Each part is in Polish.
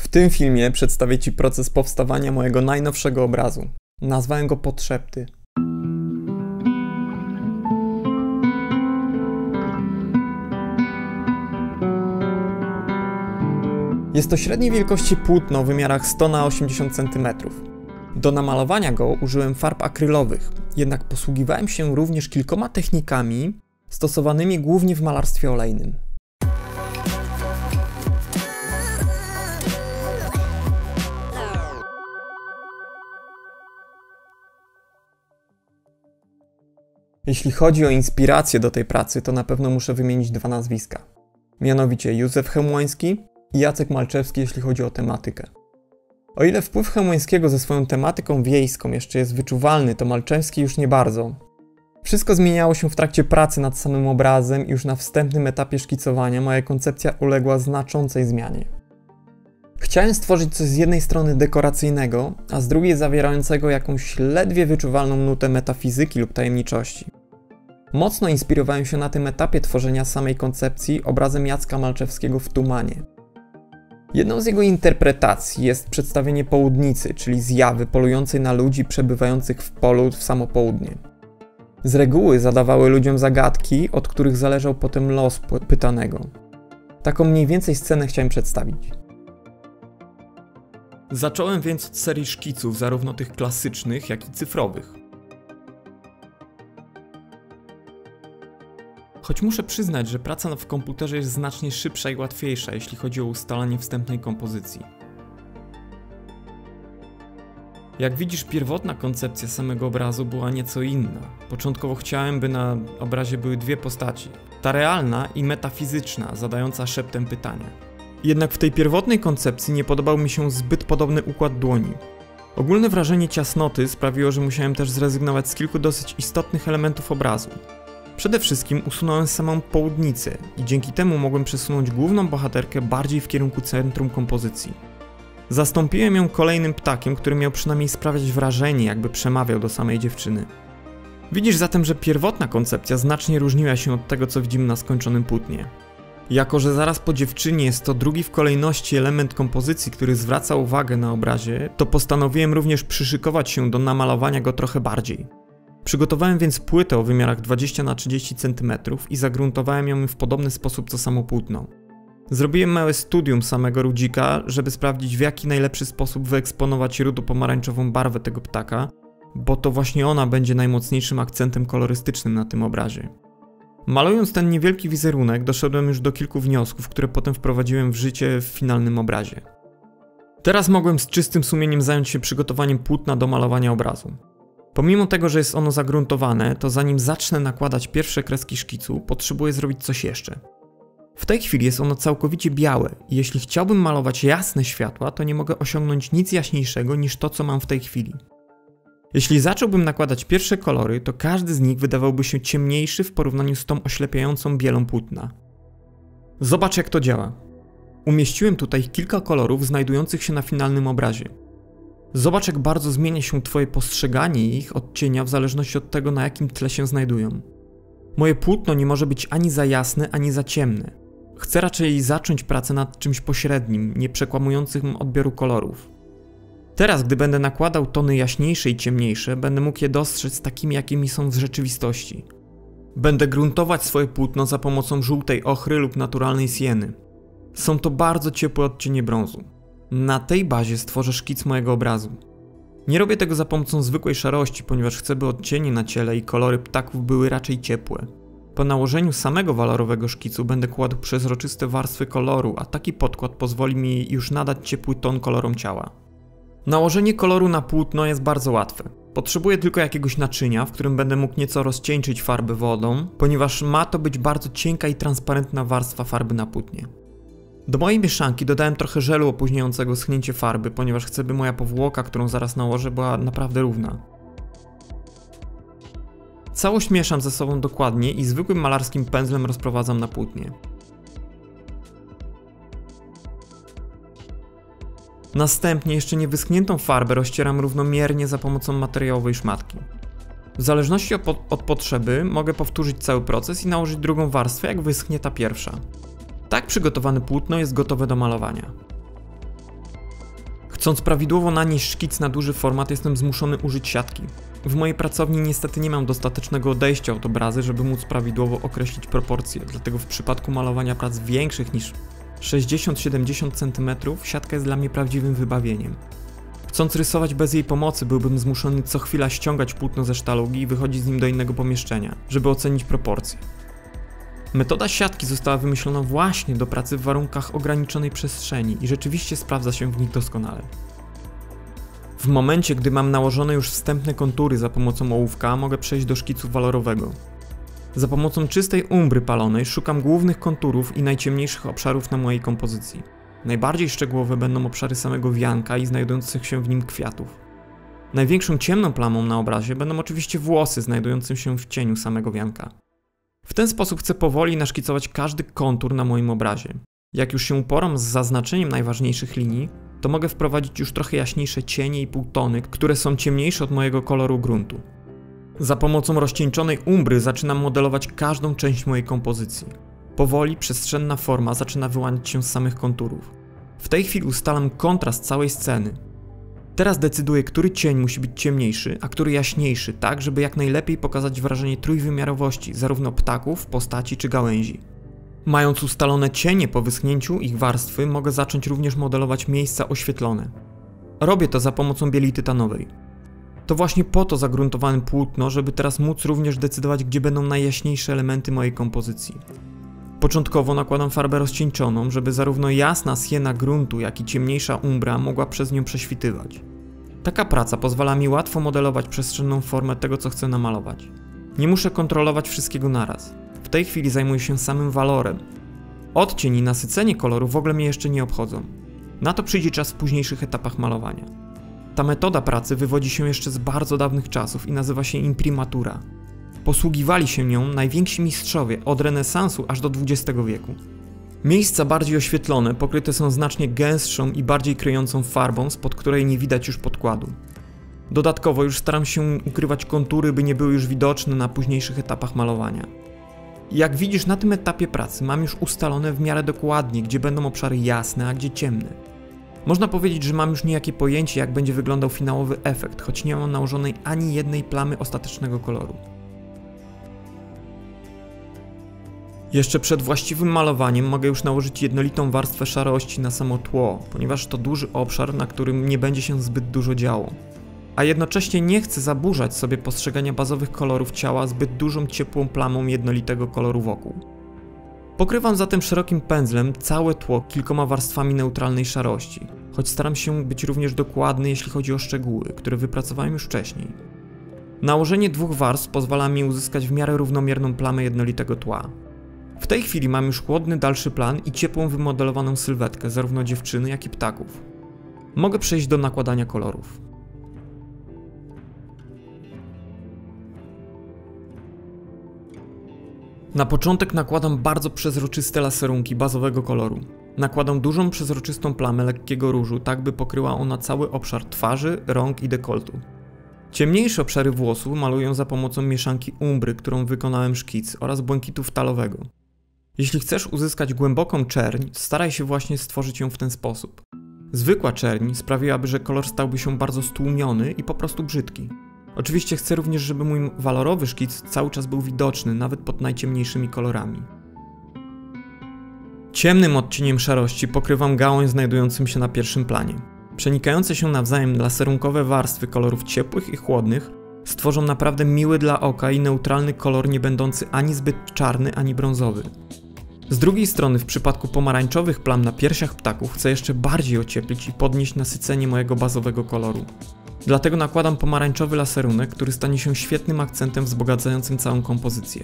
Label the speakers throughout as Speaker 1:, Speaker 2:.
Speaker 1: W tym filmie przedstawię Ci proces powstawania mojego najnowszego obrazu. Nazwałem go Podszepty. Jest to średniej wielkości płótno w wymiarach 100 na 80 cm. Do namalowania go użyłem farb akrylowych, jednak posługiwałem się również kilkoma technikami stosowanymi głównie w malarstwie olejnym. Jeśli chodzi o inspirację do tej pracy, to na pewno muszę wymienić dwa nazwiska. Mianowicie Józef Chełmoński i Jacek Malczewski, jeśli chodzi o tematykę. O ile wpływ Chełmońskiego ze swoją tematyką wiejską jeszcze jest wyczuwalny, to Malczewski już nie bardzo. Wszystko zmieniało się w trakcie pracy nad samym obrazem i już na wstępnym etapie szkicowania moja koncepcja uległa znaczącej zmianie. Chciałem stworzyć coś z jednej strony dekoracyjnego, a z drugiej zawierającego jakąś ledwie wyczuwalną nutę metafizyki lub tajemniczości. Mocno inspirowałem się na tym etapie tworzenia samej koncepcji obrazem Jacka Malczewskiego w Tumanie. Jedną z jego interpretacji jest przedstawienie południcy, czyli zjawy polującej na ludzi przebywających w polu w samo południe. Z reguły zadawały ludziom zagadki, od których zależał potem los pytanego. Taką mniej więcej scenę chciałem przedstawić. Zacząłem więc od serii szkiców, zarówno tych klasycznych, jak i cyfrowych. Choć muszę przyznać, że praca w komputerze jest znacznie szybsza i łatwiejsza, jeśli chodzi o ustalanie wstępnej kompozycji. Jak widzisz, pierwotna koncepcja samego obrazu była nieco inna. Początkowo chciałem, by na obrazie były dwie postaci. Ta realna i metafizyczna, zadająca szeptem pytania. Jednak w tej pierwotnej koncepcji nie podobał mi się zbyt podobny układ dłoni. Ogólne wrażenie ciasnoty sprawiło, że musiałem też zrezygnować z kilku dosyć istotnych elementów obrazu. Przede wszystkim usunąłem samą południcę i dzięki temu mogłem przesunąć główną bohaterkę bardziej w kierunku centrum kompozycji. Zastąpiłem ją kolejnym ptakiem, który miał przynajmniej sprawiać wrażenie, jakby przemawiał do samej dziewczyny. Widzisz zatem, że pierwotna koncepcja znacznie różniła się od tego, co widzimy na skończonym płótnie. Jako że zaraz po dziewczynie jest to drugi w kolejności element kompozycji, który zwraca uwagę na obrazie, to postanowiłem również przyszykować się do namalowania go trochę bardziej. Przygotowałem więc płytę o wymiarach 20 na 30 cm i загruntowałem ją w podobny sposób co samo płótno. Zrobiłem małe studium samego rudzika, żeby sprawdzić, w jaki najlepszy sposób wyeksponować rudo-pomarańczową barwę tego ptaka, bo to właśnie ona będzie najmocniejszym akcentem kolorystycznym na tym obrazie. Malując ten niewielki wizerunek, doszedłem już do kilku wniosków, które potem wprowadziłem w życie w finalnym obrazie. Teraz mogłem z czystym sumieniem zająć się przygotowaniem płótna do malowania obrazu. Pomimo tego, że jest ono zagruntowane, to zanim zacznę nakładać pierwsze kreski szkicu, potrzebuję zrobić coś jeszcze. W tej chwili jest ono całkowicie białe i jeśli chciałbym malować jasne światła, to nie mogę osiągnąć nic jaśniejszego niż to, co mam w tej chwili. Jeśli zacząłbym nakładać pierwsze kolory, to każdy z nich wydawałby się ciemniejszy w porównaniu z tą oślepiającą bielą płótna. Zobacz, jak to działa. Umieściłem tutaj kilka kolorów znajdujących się na finalnym obrazie. Zobacz, jak bardzo zmienia się Twoje postrzeganie ich odcienia w zależności od tego, na jakim tle się znajdują. Moje płótno nie może być ani za jasne, ani za ciemne. Chcę raczej zacząć pracę nad czymś pośrednim, nie przekłamującym odbioru kolorów. Teraz, gdy będę nakładał tony jaśniejsze i ciemniejsze, będę mógł je dostrzec takimi, jakimi są w rzeczywistości. Będę gruntować swoje płótno za pomocą żółtej ochry lub naturalnej sieny. Są to bardzo ciepłe odcienie brązu. Na tej bazie stworzę szkic mojego obrazu. Nie robię tego za pomocą zwykłej szarości, ponieważ chcę, by odcienie na ciele i kolory ptaków były raczej ciepłe. Po nałożeniu samego walorowego szkicu będę kładł przezroczyste warstwy koloru, a taki podkład pozwoli mi już nadać ciepły ton kolorom ciała. Nałożenie koloru na płótno jest bardzo łatwe. Potrzebuję tylko jakiegoś naczynia, w którym będę mógł nieco rozcieńczyć farbę wodą, ponieważ ma to być bardzo cienka i transparentna warstwa farby na płótnie. Do mojej mieszanki dodałem trochę żelu opóźniającego schnięcie farby, ponieważ chcę, by moja powłoka, którą zaraz nałożę, była naprawdę równa. Całość mieszam ze sobą dokładnie i zwykłym malarskim pędzlem rozprowadzam na płótnie. Następnie jeszcze nie wyschniętą farbę rozcieram równomiernie za pomocą materiałowej szmatki. W zależności od potrzeby mogę powtórzyć cały proces i nałożyć drugą warstwę, jak wyschnie ta pierwsza. Tak przygotowane płótno jest gotowe do malowania. Chcąc prawidłowo nanieść szkic na duży format, jestem zmuszony użyć siatki. W mojej pracowni niestety nie mam dostatecznego odejścia od obrazy, żeby móc prawidłowo określić proporcje, dlatego w przypadku malowania prac większych niż 60-70 cm siatka jest dla mnie prawdziwym wybawieniem. Chcąc rysować bez jej pomocy, byłbym zmuszony co chwila ściągać płótno ze sztalugi i wychodzić z nim do innego pomieszczenia, żeby ocenić proporcje. Metoda siatki została wymyślona właśnie do pracy w warunkach ograniczonej przestrzeni i rzeczywiście sprawdza się w nich doskonale. W momencie, gdy mam nałożone już wstępne kontury za pomocą ołówka, mogę przejść do szkicu walorowego. Za pomocą czystej umbry palonej szukam głównych konturów i najciemniejszych obszarów na mojej kompozycji. Najbardziej szczegółowe będą obszary samego wianka i znajdujących się w nim kwiatów. Największą ciemną plamą na obrazie będą oczywiście włosy znajdujące się w cieniu samego wianka. W ten sposób chcę powoli naszkicować każdy kontur na moim obrazie. Jak już się uporam z zaznaczeniem najważniejszych linii, to mogę wprowadzić już trochę jaśniejsze cienie i półtony, które są ciemniejsze od mojego koloru gruntu. Za pomocą rozcieńczonej umbry zaczynam modelować każdą część mojej kompozycji. Powoli przestrzenna forma zaczyna wyłaniać się z samych konturów. W tej chwili ustalam kontrast całej sceny. Teraz decyduję, który cień musi być ciemniejszy, a który jaśniejszy, tak żeby jak najlepiej pokazać wrażenie trójwymiarowości zarówno ptaków, postaci czy gałęzi. Mając ustalone cienie po wyschnięciu ich warstwy, mogę zacząć również modelować miejsca oświetlone. Robię to za pomocą bieli tytanowej. To właśnie po to загruntowałem płótno, żeby teraz móc również decydować, gdzie będą najjaśniejsze elementy mojej kompozycji. Początkowo nakładam farbę rozcieńczoną, żeby zarówno jasna siena gruntu, jak i ciemniejsza umbra mogła przez nią prześwitywać. Taka praca pozwala mi łatwo modelować przestrzenną formę tego, co chcę namalować. Nie muszę kontrolować wszystkiego naraz. W tej chwili zajmuję się samym walorem. Odcień i nasycenie koloru w ogóle mnie jeszcze nie obchodzą. Na to przyjdzie czas w późniejszych etapach malowania. Ta metoda pracy wywodzi się jeszcze z bardzo dawnych czasów i nazywa się imprimatura. Posługiwali się nią najwięksi mistrzowie od renesansu aż do XX wieku. Miejsca bardziej oświetlone pokryte są znacznie gęstszą i bardziej kryjącą farbą, spod której nie widać już podkładu. Dodatkowo już staram się ukrywać kontury, by nie były już widoczne na późniejszych etapach malowania. Jak widzisz, na tym etapie pracy mam już ustalone w miarę dokładnie, gdzie będą obszary jasne, a gdzie ciemne. Można powiedzieć, że mam już niejakie pojęcie, jak będzie wyglądał finałowy efekt, choć nie mam nałożonej ani jednej plamy ostatecznego koloru. Jeszcze przed właściwym malowaniem mogę już nałożyć jednolitą warstwę szarości na samo tło, ponieważ to duży obszar, na którym nie będzie się zbyt dużo działo. A jednocześnie nie chcę zaburzać sobie postrzegania bazowych kolorów ciała zbyt dużą ciepłą plamą jednolitego koloru wokół. Pokrywam zatem szerokim pędzlem całe tło kilkoma warstwami neutralnej szarości, choć staram się być również dokładny, jeśli chodzi o szczegóły, które wypracowałem już wcześniej. Nałożenie dwóch warstw pozwala mi uzyskać w miarę równomierną plamę jednolitego tła. W tej chwili mam już chłodny dalszy plan i ciepłą wymodelowaną sylwetkę zarówno dziewczyny, jak i ptaków. Mogę przejść do nakładania kolorów. Na początek nakładam bardzo przezroczyste laserunki bazowego koloru. Nakładam dużą przezroczystą plamę lekkiego różu, tak by pokryła ona cały obszar twarzy, rąk i dekoltu. Ciemniejsze obszary włosów maluję za pomocą mieszanki umbry, którą wykonałem szkic, oraz błękitu ftalowego. Jeśli chcesz uzyskać głęboką czerń, staraj się właśnie stworzyć ją w ten sposób. Zwykła czerń sprawiłaby, że kolor stałby się bardzo stłumiony i po prostu brzydki. Oczywiście chcę również, żeby mój walorowy szkic cały czas był widoczny, nawet pod najciemniejszymi kolorami. Ciemnym odcieniem szarości pokrywam gałąź znajdującym się na pierwszym planie. Przenikające się nawzajem laserunkowe warstwy kolorów ciepłych i chłodnych stworzą naprawdę miły dla oka i neutralny kolor, nie będący ani zbyt czarny, ani brązowy. Z drugiej strony w przypadku pomarańczowych plam na piersiach ptaków chcę jeszcze bardziej ocieplić i podnieść nasycenie mojego bazowego koloru. Dlatego nakładam pomarańczowy laserunek, który stanie się świetnym akcentem wzbogacającym całą kompozycję.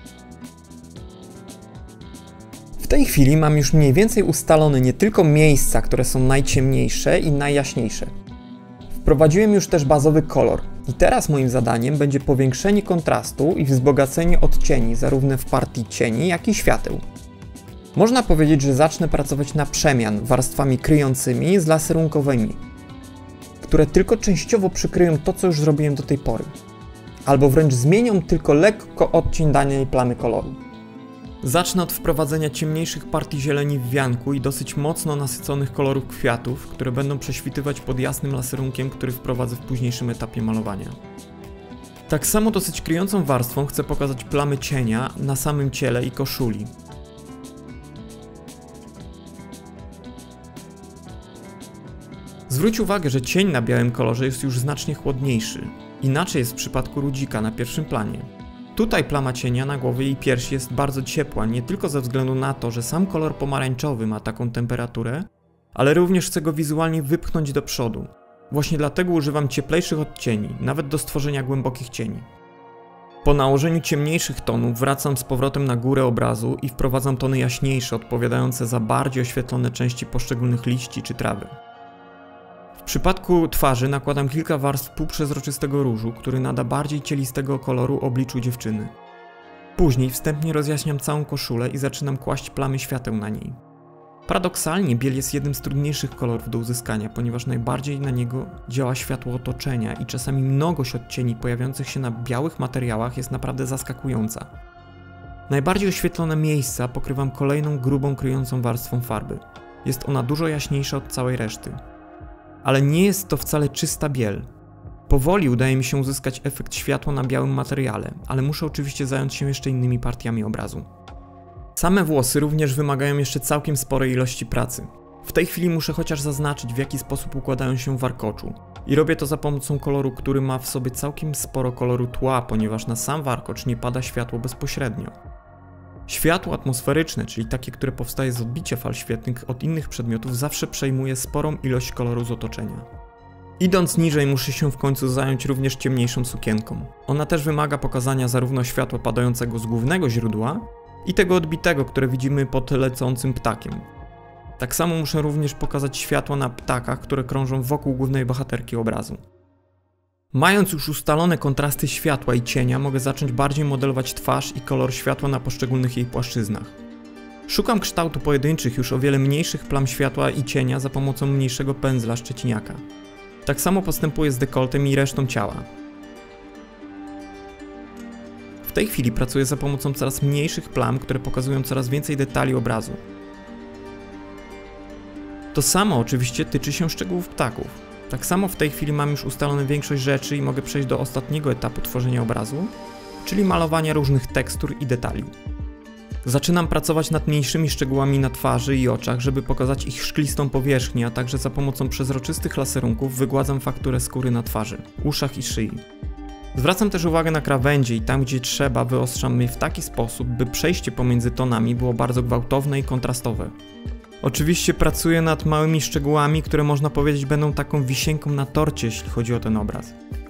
Speaker 1: W tej chwili mam już mniej więcej ustalone nie tylko miejsca, które są najciemniejsze i najjaśniejsze. Wprowadziłem już też bazowy kolor i teraz moim zadaniem będzie powiększenie kontrastu i wzbogacenie odcieni zarówno w partii cieni, jak i świateł. Można powiedzieć, że zacznę pracować na przemian warstwami kryjącymi z laserunkowymi, które tylko częściowo przykryją to, co już zrobiłem do tej pory, albo wręcz zmienią tylko lekko odcień danej plamy koloru. Zacznę od wprowadzenia ciemniejszych partii zieleni w wianku i dosyć mocno nasyconych kolorów kwiatów, które będą prześwitywać pod jasnym laserunkiem, który wprowadzę w późniejszym etapie malowania. Tak samo dosyć kryjącą warstwą chcę pokazać plamy cienia na samym ciele i koszuli. Zwróć uwagę, że cień na białym kolorze jest już znacznie chłodniejszy. Inaczej jest w przypadku Rudzika na pierwszym planie. Tutaj plama cienia na głowie i piersi jest bardzo ciepła, nie tylko ze względu na to, że sam kolor pomarańczowy ma taką temperaturę, ale również chcę go wizualnie wypchnąć do przodu. Właśnie dlatego używam cieplejszych odcieni, nawet do stworzenia głębokich cieni. Po nałożeniu ciemniejszych tonów wracam z powrotem na górę obrazu i wprowadzam tony jaśniejsze, odpowiadające za bardziej oświetlone części poszczególnych liści czy trawy. W przypadku twarzy nakładam kilka warstw półprzezroczystego różu, który nada bardziej cielistego koloru obliczu dziewczyny. Później wstępnie rozjaśniam całą koszulę i zaczynam kłaść plamy świateł na niej. Paradoksalnie biel jest jednym z trudniejszych kolorów do uzyskania, ponieważ najbardziej na niego działa światło otoczenia i czasami mnogość odcieni pojawiających się na białych materiałach jest naprawdę zaskakująca. Najbardziej oświetlone miejsca pokrywam kolejną grubą kryjącą warstwą farby. Jest ona dużo jaśniejsza od całej reszty. Ale nie jest to wcale czysta biel. Powoli udaje mi się uzyskać efekt światła na białym materiale, ale muszę oczywiście zająć się jeszcze innymi partiami obrazu. Same włosy również wymagają jeszcze całkiem sporej ilości pracy. W tej chwili muszę chociaż zaznaczyć, w jaki sposób układają się w warkoczu. I robię to za pomocą koloru, który ma w sobie całkiem sporo koloru tła, ponieważ na sam warkocz nie pada światło bezpośrednio. Światło atmosferyczne, czyli takie, które powstaje z odbicia fal świetlnych od innych przedmiotów, zawsze przejmuje sporą ilość koloru z otoczenia. Idąc niżej, muszę się w końcu zająć również ciemniejszą sukienką. Ona też wymaga pokazania zarówno światła padającego z głównego źródła i tego odbitego, które widzimy pod lecącym ptakiem. Tak samo muszę również pokazać światło na ptakach, które krążą wokół głównej bohaterki obrazu. Mając już ustalone kontrasty światła i cienia, mogę zacząć bardziej modelować twarz i kolor światła na poszczególnych jej płaszczyznach. Szukam kształtu pojedynczych, już o wiele mniejszych plam światła i cienia za pomocą mniejszego pędzla szczeciniaka. Tak samo postępuję z dekoltem i resztą ciała. W tej chwili pracuję za pomocą coraz mniejszych plam, które pokazują coraz więcej detali obrazu. To samo oczywiście tyczy się szczegółów ptaków. Tak samo w tej chwili mam już ustalone większość rzeczy i mogę przejść do ostatniego etapu tworzenia obrazu, czyli malowania różnych tekstur i detali. Zaczynam pracować nad mniejszymi szczegółami na twarzy i oczach, żeby pokazać ich szklistą powierzchnię, a także za pomocą przezroczystych laserunków wygładzam fakturę skóry na twarzy, uszach i szyi. Zwracam też uwagę na krawędzie i tam, gdzie trzeba, wyostrzam je w taki sposób, by przejście pomiędzy tonami było bardzo gwałtowne i kontrastowe. Oczywiście pracuję nad małymi szczegółami, które można powiedzieć będą taką wisienką na torcie, jeśli chodzi o ten obraz.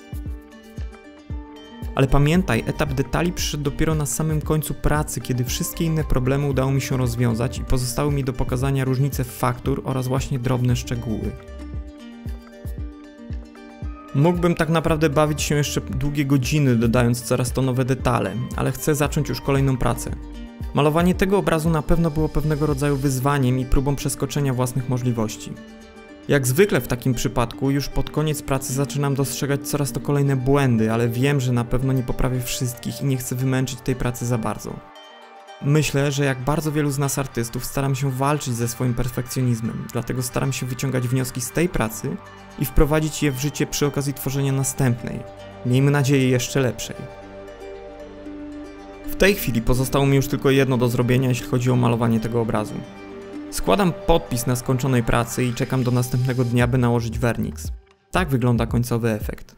Speaker 1: Ale pamiętaj, etap detali przyszedł dopiero na samym końcu pracy, kiedy wszystkie inne problemy udało mi się rozwiązać i pozostały mi do pokazania różnice faktur oraz właśnie drobne szczegóły. Mógłbym tak naprawdę bawić się jeszcze długie godziny, dodając coraz to nowe detale, ale chcę zacząć już kolejną pracę. Malowanie tego obrazu na pewno było pewnego rodzaju wyzwaniem i próbą przeskoczenia własnych możliwości. Jak zwykle w takim przypadku, już pod koniec pracy zaczynam dostrzegać coraz to kolejne błędy, ale wiem, że na pewno nie poprawię wszystkich i nie chcę wymęczyć tej pracy za bardzo. Myślę, że jak bardzo wielu z nas artystów staram się walczyć ze swoim perfekcjonizmem, dlatego staram się wyciągać wnioski z tej pracy i wprowadzić je w życie przy okazji tworzenia następnej, miejmy nadzieję jeszcze lepszej. W tej chwili pozostało mi już tylko jedno do zrobienia, jeśli chodzi o malowanie tego obrazu. Składam podpis na skończonej pracy i czekam do następnego dnia, by nałożyć werniks. Tak wygląda końcowy efekt.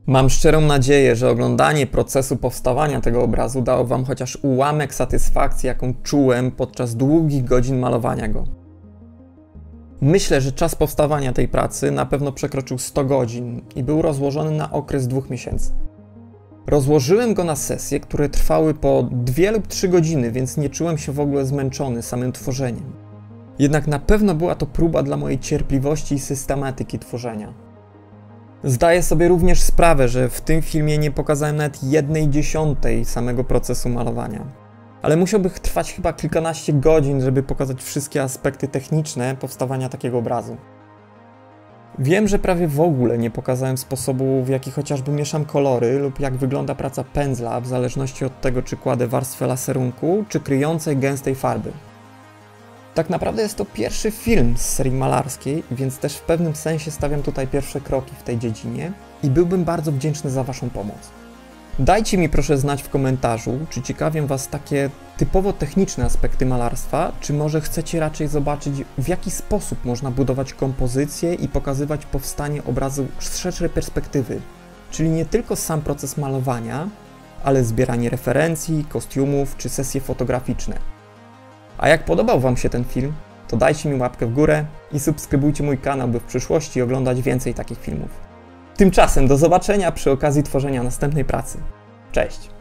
Speaker 1: Mam szczerą nadzieję, że oglądanie procesu powstawania tego obrazu dało Wam chociaż ułamek satysfakcji, jaką czułem podczas długich godzin malowania go. Myślę, że czas powstawania tej pracy na pewno przekroczył 100 godzin i był rozłożony na okres 2 miesięcy. Rozłożyłem go na sesje, które trwały po 2 lub 3 godziny, więc nie czułem się w ogóle zmęczony samym tworzeniem. Jednak na pewno była to próba dla mojej cierpliwości i systematyki tworzenia. Zdaję sobie również sprawę, że w tym filmie nie pokazałem nawet 1/10 samego procesu malowania. Ale musiałby trwać chyba kilkanaście godzin, żeby pokazać wszystkie aspekty techniczne powstawania takiego obrazu. Wiem, że prawie w ogóle nie pokazałem sposobu, w jaki chociażby mieszam kolory lub jak wygląda praca pędzla, w zależności od tego, czy kładę warstwę laserunku, czy kryjącej gęstej farby. Tak naprawdę jest to pierwszy film z serii malarskiej, więc też w pewnym sensie stawiam tutaj pierwsze kroki w tej dziedzinie i byłbym bardzo wdzięczny za Waszą pomoc. Dajcie mi proszę znać w komentarzu, czy ciekawią Was takie typowo techniczne aspekty malarstwa, czy może chcecie raczej zobaczyć, w jaki sposób można budować kompozycję i pokazywać powstanie obrazu z szerszej perspektywy, czyli nie tylko sam proces malowania, ale zbieranie referencji, kostiumów czy sesje fotograficzne. A jak podobał Wam się ten film, to dajcie mi łapkę w górę i subskrybujcie mój kanał, by w przyszłości oglądać więcej takich filmów. Tymczasem do zobaczenia przy okazji tworzenia następnej pracy. Cześć!